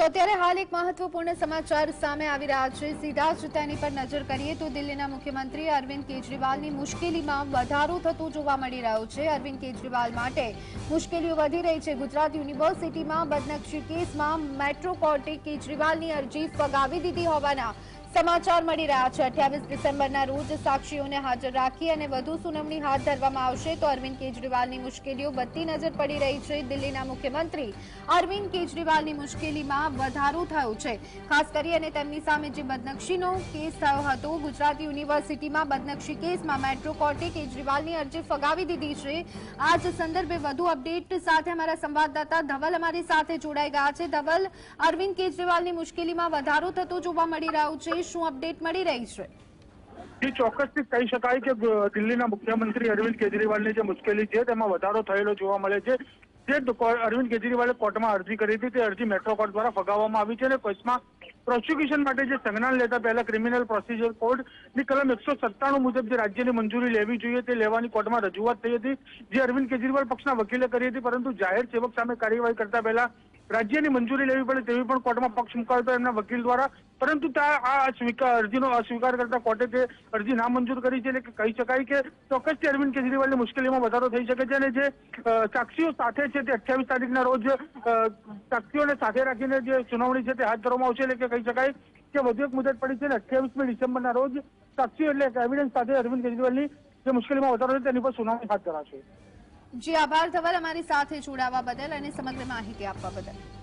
તો અત્યારે હાલ એક મહત્વપૂર્ણ સમાચાર સામે આવી રહ્યા છે। સીધા જ તેની પર નજર કરીએ તો દિલ્હીના મુખ્યમંત્રી અરવિંદ કેજરીવાલની મુશ્કેલીમાં વધારો થતો જોવા મળી રહ્યો છે। અરવિંદ કેજરીવાલ માટે મુશ્કેલીઓ વધી રહી છે। ગુજરાત યુનિવર્સિટીમાં બદનક્ષી કેસમાં મેટ્રો કોર્ટે કેજરીવાલની અરજી ફગાવી દીધી હોવાના સમાચાર મળી રહ્યા છે। 28 ડિસેમ્બરના રોજ સાક્ષીઓને હાજર રાખી અને વધુ સુનાવણી હાથ ધરવામાં આવશે તો અરવિંદ કેજરીવાલની મુશ્કેલીઓ વધતી નજર પડી રહી છે। દિલ્હીના મુખ્યમંત્રી અરવિંદ કેજરીવાલની મુશ્કેલીમાં વધારો થયો છે। ખાસ કરીને તેમની સામે જે બદનક્ષીનો કેસ થયો હતો, ગુજરાત યુનિવર્સિટીમાં બદનક્ષી કેસમાં મેટ્રો કોર્ટે કેજરીવાલની અરજી ફગાવી દીધી છે। આ જ સંદર્ભે વધુ અપડેટ સાથે અમારા સંવાદદાતા ધવલ અમારી સાથે જોડાઈ ગયા છે। ધવલ, અરવિંદ કેજરીવાલની મુશ્કેલીમાં વધારો થતો જોવા મળી રહ્યો છે, શું અપડેટ મળી રહી છે? જે ચોક્કસથી કહી શકાય કે દિલ્હીના મુખ્યમંત્રી અરવિંદ કેજરીવાલની જે મુશ્કેલી છે તેમાં વધારો થયેલો જોવા મળે છે। જે અરવિંદ કેજરીવાલે કોર્ટમાં અરજી કરી હતી તે અરજી મેટ્રો કોર્ટ દ્વારા ફગાવવામાં આવી છે અને કેસમાં પ્રોસિક્યુશન માટે જે સંજ્ઞાન લેતા પહેલા ક્રિમિનલ પ્રોસિજર કોડની કલમ 197 મુજબ જે રાજ્યની મંજૂરી લેવી જોઈએ તે લેવાની કોર્ટમાં રજૂઆત થઈ હતી, જે અરવિંદ કેજરીવાલ પક્ષના વકીલે કરી હતી। પરંતુ જાહેર સેવક સામે કાર્યવાહી કરતા પહેલા રાજ્યની મંજૂરી લેવી પડે તેવી પણ કોર્ટમાં પક્ષ મુકાયો એમના વકીલ દ્વારા, પરંતુ આ અરજીનો અસ્વીકાર કરતા કોર્ટે તે અરજી નામંજૂર કરી છે। એટલે કે કહી શકાય કે ચોક્કસથી અરવિંદ કેજરીવાલની મુશ્કેલીમાં વધારો થઈ શકે છે અને જે સાક્ષીઓ સાથે છે તે 28 તારીખના રોજ સાક્ષીઓને સાથે રાખીને જે સુનાવણી છે તે હાથ ધરવામાં આવશે। એટલે કે કહી શકાય કે વધુ એક મુદત પડી છે અને 28મી ડિસેમ્બરના રોજ સાક્ષીઓ એટલે એવિડન્સ સાથે અરવિંદ કેજરીવાલની જે મુશ્કેલીમાં વધારો છે તેની પર સુનાવણી હાથ ધરાશે। જી આભાર ધવલ, અમારી સાથે જોડાવા બદલ અને સમગ્ર માહિતી આપવા બદલ।